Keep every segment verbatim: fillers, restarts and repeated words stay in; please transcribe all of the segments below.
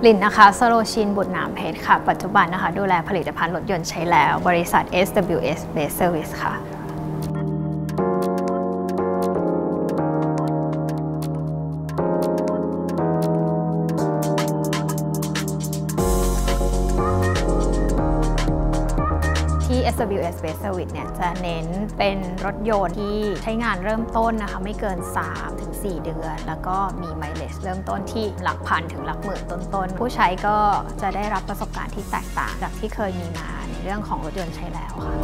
ลินนะคะสโรชินบุตรนามเพชรค่ะปัจจุบันนะคะดูแลผลิตภัณฑ์รถยนต์ใช้แล้วบริษัท เอส ดับเบิลยู เอส Base Service ค่ะที่ เอส ดับเบิลยู เอส Base Service เนี่ยจะเน้นเป็นรถยนต์ที่ใช้งานเริ่มต้นนะคะไม่เกิน สามถึงสี่ เดือนแล้วก็มีไมล์เลจเริ่มต้นที่หลักพันถึงหลักหมื่นต้นๆผู้ใช้ก็จะได้รับประสบการณ์ที่แตกต่างจากที่เคยมีมาในเรื่องของรถยนต์ใช้แล้วค่ะ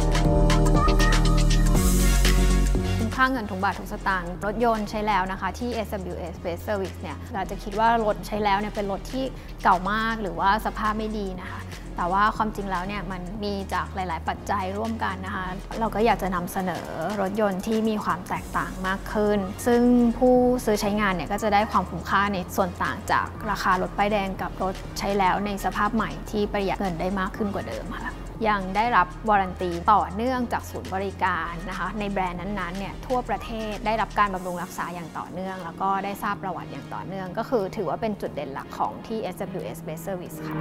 คุ้มค่าเงินทุกบาททุกสตางค์รถยนต์ใช้แล้วนะคะที่ เอส ดับเบิลยู เอส Base Service เนี่ยเราจะคิดว่ารถใช้แล้วเนี่ยเป็นรถที่เก่ามากหรือว่าสภาพไม่ดีนะคะแต่ว่าความจริงแล้วเนี่ยมันมีจากหลายๆปัจจัยร่วมกันนะคะเราก็อยากจะนำเสนอรถยนต์ที่มีความแตกต่างมากขึ้นซึ่งผู้ซื้อใช้งานเนี่ยก็จะได้ความคุ้มค่าในส่วนต่างจากราคารถป้ายแดงกับรถใช้แล้วในสภาพใหม่ที่ประหยัดเงินได้มากขึ้นกว่าเดิมค่ะยังได้รับวารันตีต่อเนื่องจากศูนย์บริการนะคะในแบรนด์นั้นๆเนี่ยทั่วประเทศได้รับการบำรุงรักษาอย่างต่อเนื่องแล้วก็ได้ทราบประวัติอย่างต่อเนื่องก็คือถือว่าเป็นจุดเด่นหลักของที่ เอส ดับเบิลยู เอส Base Service ค่ะ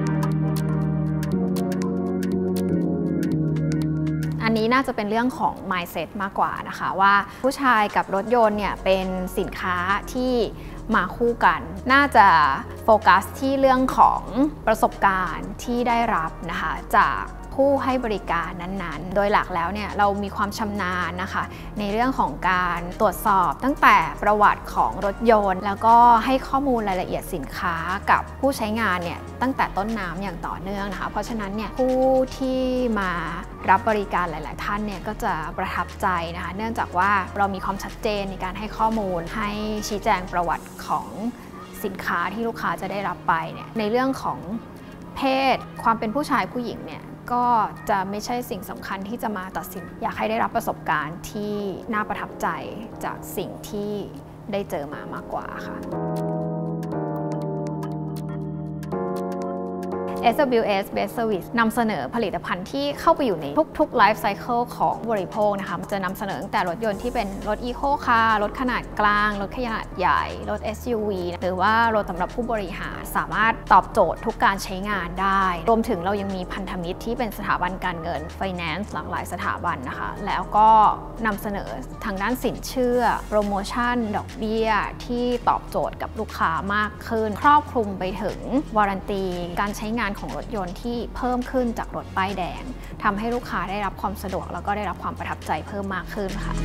อันนี้น่าจะเป็นเรื่องของ mindset มากกว่านะคะว่าผู้ชายกับรถยนต์เนี่ยเป็นสินค้าที่มาคู่กันน่าจะโฟกัสที่เรื่องของประสบการณ์ที่ได้รับนะคะจากผู้ให้บริการนั้นๆโดยหลักแล้วเนี่ยเรามีความชำนาญนะคะในเรื่องของการตรวจสอบตั้งแต่ประวัติของรถยนต์แล้วก็ให้ข้อมูลรายละเอียดสินค้ากับผู้ใช้งานเนี่ยตั้งแต่ต้นน้ำอย่างต่อเนื่องนะคะเพราะฉะนั้นเนี่ยผู้ที่มารับบริการหลายๆท่านเนี่ยก็จะประทับใจนะคะเนื่องจากว่าเรามีความชัดเจนในการให้ข้อมูลให้ชี้แจงประวัติของสินค้าที่ลูกค้าจะได้รับไปเนี่ยในเรื่องของเพศความเป็นผู้ชายผู้หญิงเนี่ยก็จะไม่ใช่สิ่งสำคัญที่จะมาตัดสินอยากให้ได้รับประสบการณ์ที่น่าประทับใจจากสิ่งที่ได้เจอมามากกว่าค่ะ เอส ดับเบิลยู เอส Base Service นำเสนอผลิตภัณฑ์ที่เข้าไปอยู่ในทุกๆ Life Cycle ของบริโภคนะคะมันจะนำเสนอตั้งแต่รถยนต์ที่เป็นรถ Eco Car รถขนาดกลางรถขนาดใหญ่รถ เอส ยู วี หรือว่ารถสำหรับผู้บริหารสามารถตอบโจทย์ทุกการใช้งานได้รวมถึงเรายังมีพันธมิตรที่เป็นสถาบันการเงิน Finance หลากหลายสถาบันนะคะแล้วก็นำเสนอทางด้านสินเชื่อโปรโมชั่นดอกเบี้ยที่ตอบโจทย์กับลูกค้ามากขึ้นครอบคลุมไปถึงวารันตีการใช้งานของรถยนต์ที่เพิ่มขึ้นจากรถป้ายแดงทำให้ลูกค้าได้รับความสะดวกแล้วก็ได้รับความประทับใจเพิ่มมากขึ้นค่ะ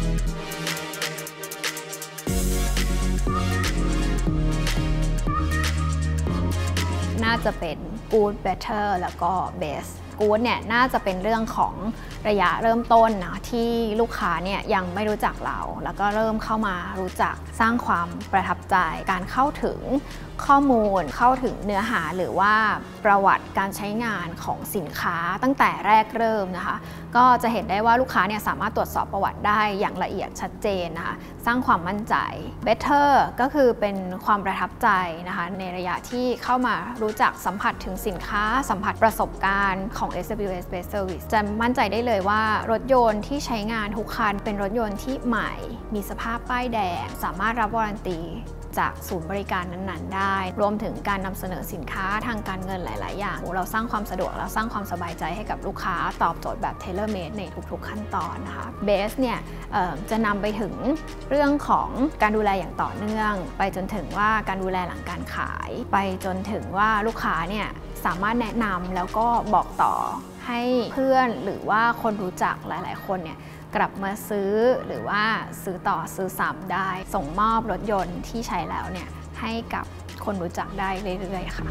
น่าจะเป็น Good Better แล้วก็ Best Good เนี่ยน่าจะเป็นเรื่องของระยะเริ่มต้นนะที่ลูกค้าเนี่ยยังไม่รู้จักเราแล้วก็เริ่มเข้ามารู้จักสร้างความประทับใจการเข้าถึงข้อมูลเข้าถึงเนื้อหาหรือว่าประวัติการใช้งานของสินค้าตั้งแต่แรกเริ่มนะคะก็จะเห็นได้ว่าลูกค้าเนี่ยสามารถตรวจสอบประวัติได้อย่างละเอียดชัดเจนนะคะสร้างความมั่นใจ Better ก็คือเป็นความประทับใจนะคะในระยะที่เข้ามารู้จักสัมผัสถึงสินค้าสัมผัสประสบการณ์ของ เอส ดับเบิลยู เอส Base Service จะมั่นใจได้เลยว่ารถยนต์ที่ใช้งานทุกคันเป็นรถยนต์ที่ใหม่มีสภาพป้ายแดงสามารถรับวารันตีจากศูนย์บริการนั้นๆได้รวมถึงการนำเสนอสินค้าทางการเงินหลายๆอย่างเราสร้างความสะดวกเราสร้างความสบายใจให้กับลูกค้าตอบโจทย์แบบ Tailor Made ในทุกๆขั้นตอนนะคะเบสเนี่ยจะนำไปถึงเรื่องของการดูแลอย่างต่อเนื่องไปจนถึงว่าการดูแลหลังการขายไปจนถึงว่าลูกค้าเนี่ยสามารถแนะนำแล้วก็บอกต่อให้เพื่อนหรือว่าคนรู้จักหลายๆคนเนี่ยกลับมาซื้อหรือว่าซื้อต่อซื้อซ้ำได้ส่งมอบรถยนต์ที่ใช้แล้วเนี่ยให้กับคนรู้จักได้เรื่อยๆค่ะ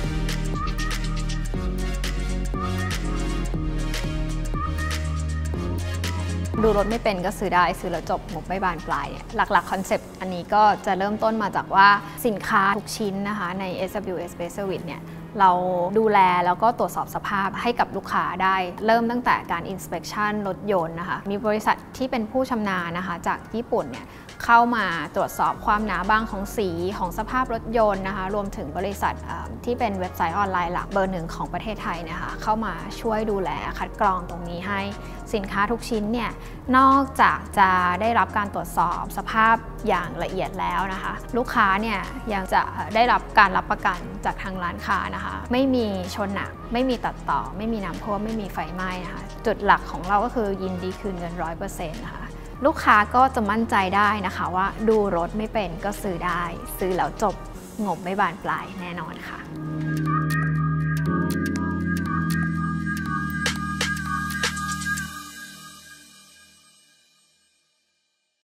ดูรถไม่เป็นก็ซื้อได้ซื้อแล้วจบงบไม่บานปลายเนี่ยหลักๆคอนเซปต์อันนี้ก็จะเริ่มต้นมาจากว่าสินค้าทุกชิ้นนะคะใน เอส ดับเบิลยู เอส Base Service เนี่ยเราดูแลแล้วก็ตรวจสอบสภาพให้กับลูกค้าได้เริ่มตั้งแต่การ inspection รถยนต์นะคะมีบริษัทที่เป็นผู้ชำนาญนะคะจากญี่ปุ่นเนี่ยเข้ามาตรวจสอบความหนาบางของสีของสภาพรถยนต์นะคะรวมถึงบริษัทที่เป็นเว็บไซต์ออนไลน์หลักเบอร์หนึ่งของประเทศไทยนะคะเข้ามาช่วยดูแลคัดกรองตรงนี้ให้สินค้าทุกชิ้นเนี่ยนอกจากจะได้รับการตรวจสอบสภาพอย่างละเอียดแล้วนะคะลูกค้าเนี่ยยังจะได้รับการรับประกันจากทางร้านค้านะคะไม่มีชนหนักไม่มีตัดต่อไม่มีน้ำท่วมไม่มีไฟไหม้นะคะจุดหลักของเราก็คือยินดีคืนเงิน ร้อยเปอร์เซ็นต์ นะคะลูกค้าก็จะมั่นใจได้นะคะว่าดูรถไม่เป็นก็ซื้อได้ซื้อแล้วจบงบไม่บานปลายแน่นอนค่ะ